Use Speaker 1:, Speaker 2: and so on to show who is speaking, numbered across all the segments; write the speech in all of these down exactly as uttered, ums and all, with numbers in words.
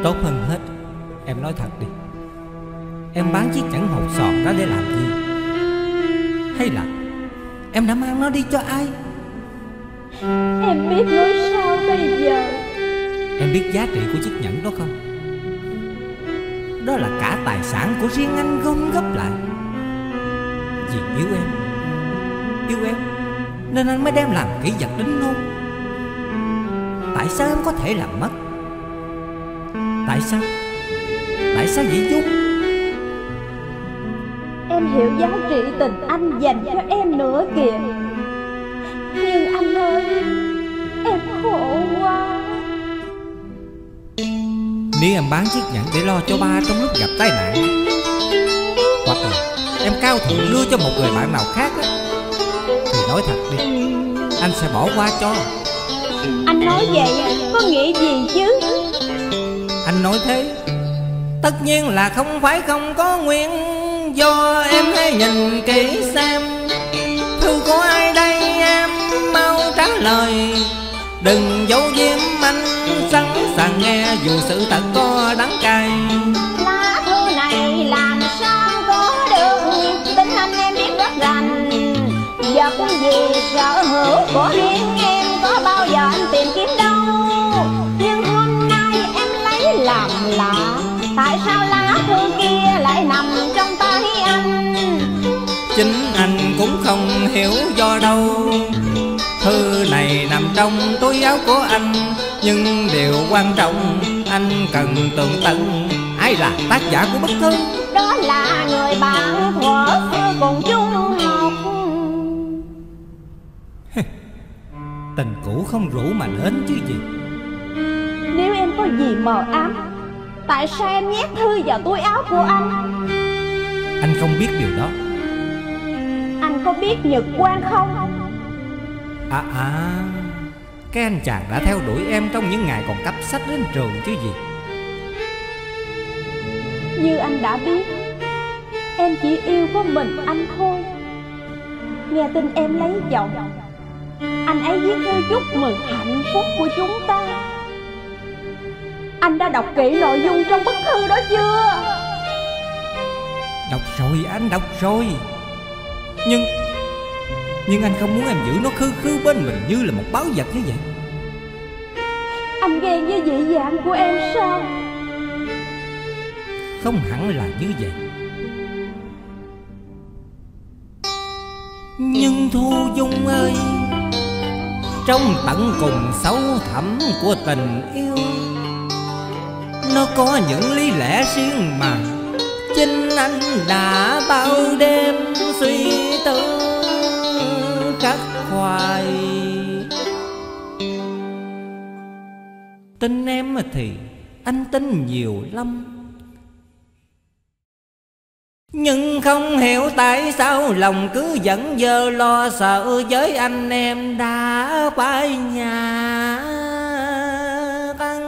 Speaker 1: Tốt hơn hết em nói thật đi, em bán chiếc nhẫn hột sòn đó để làm gì? Hay là em đã mang nó đi cho ai?
Speaker 2: Em biết nói sao bây giờ.
Speaker 1: Em biết giá trị của chiếc nhẫn đó không? Đó là cả tài sản của riêng anh gom góp lại. Vì yêu em, yêu em nên anh mới đem làm kỷ vật đính hôn. Tại sao em có thể làm mất? Tại sao? Tại sao vậy Dung?
Speaker 2: Em hiểu giá trị tình anh dành cho em nữa kìa. Nhưng anh ơi, em khổ quá.
Speaker 1: Nếu em bán chiếc nhẫn để lo cho ba trong lúc gặp tai nạn, hoặc là em cao thượng đưa cho một người bạn nào khác á, thì nói thật đi, anh sẽ bỏ qua cho.
Speaker 2: Anh nói vậy có nghĩa gì chứ?
Speaker 1: Anh nói thế tất nhiên là không phải không có nguyên do. Em hãy nhìn kỹ xem thư của ai đây, em mau trả lời. Đừng giấu giếm, anh sẵn sàng nghe dù sự thật có đắng cay.
Speaker 2: Lá thư này làm sao có được, tính anh em biết rất rành. Vật gì sở hữu của riêng em có bao giờ anh tìm kiếm đâu. Nhưng hôm nay em lấy làm lạ, tại sao lá thư kia lại nằm trong tay anh?
Speaker 1: Chính anh cũng không hiểu do đâu. Thư này nằm trong túi áo của anh, nhưng điều quan trọng anh cần tường tận ai là tác giả của bức thư.
Speaker 2: Đó là người bạn thuở xưa cùng chung học.
Speaker 1: Tình cũ không rủ mà đến chứ gì.
Speaker 2: Nếu em có gì mờ ám, tại sao em nhét thư vào túi áo của anh?
Speaker 1: Anh không biết điều đó.
Speaker 2: Anh có biết nhật quang không?
Speaker 1: À à, cái anh chàng đã theo đuổi em trong những ngày còn cấp sách đến trường chứ gì.
Speaker 2: Như anh đã biết, em chỉ yêu có mình anh thôi. Nghe tin em lấy chồng, anh ấy viết thư chúc mừng hạnh phúc của chúng ta. Anh đã đọc kỹ nội dung trong bức thư đó chưa?
Speaker 1: Đọc rồi, anh đọc rồi. Nhưng Nhưng anh không muốn em giữ nó khư khư bên mình như là một báu vật như vậy.
Speaker 2: Anh ghen với dị dạng của em sao?
Speaker 1: Không hẳn là như vậy. Nhưng Thu Dung ơi, trong tận cùng sâu thẳm của tình yêu, nó có những lý lẽ riêng mà chính anh đã bao đêm suy tư khắc khoải. Tin em thì anh tin nhiều lắm, nhưng không hiểu tại sao lòng cứ vẫn dơ lo sợ với anh em đã phải nhà căn.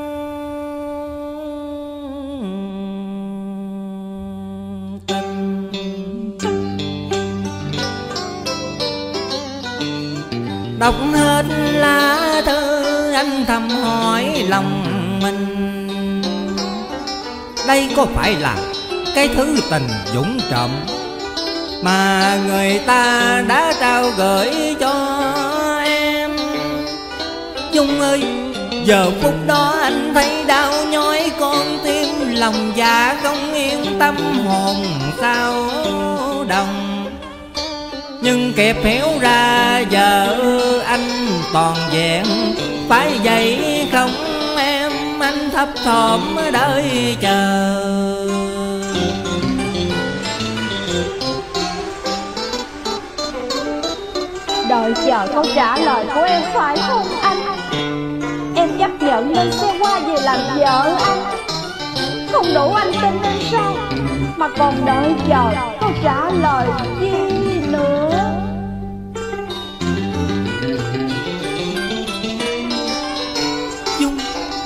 Speaker 1: Đọc hết lá thư anh thầm hỏi lòng mình, đây có phải là cái thứ tình dũng trộm mà người ta đã trao gửi cho em? Dung ơi, giờ phút đó anh thấy đau nhói con tim, lòng dạ không yên tâm hồn sao đồng. Nhưng kịp hiểu ra giờ anh toàn vẹn phải vậy không em, anh thấp thỏm đợi chờ.
Speaker 2: Đợi chờ câu trả lời của em phải không anh? Em chấp nhận lên xe qua về làm vợ anh. Không đủ anh tin nên sao mà còn đợi chờ câu trả lời gì nữa?
Speaker 1: Dung,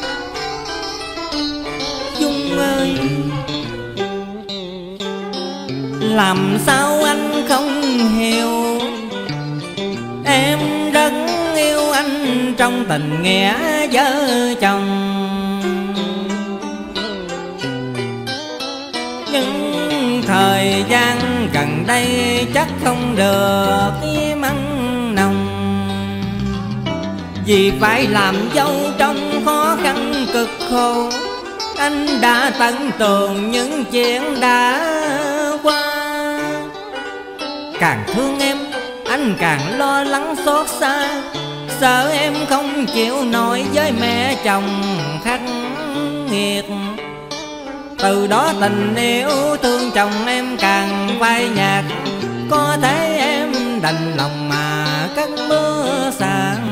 Speaker 1: Dung ơi, làm sao anh không hiểu, em rất yêu anh trong tình nghĩa vợ chồng. gần đây chắc không được măng nồng, vì phải làm dâu trong khó khăn cực khổ. Anh đã tận tường những chuyện đã qua, càng thương em anh càng lo lắng xót xa, sợ em không chịu nổi với mẹ chồng khắc nghiệt. Từ đó tình yêu thương chồng em càng phai nhạt, có thể em đành lòng mà cất mưa xa.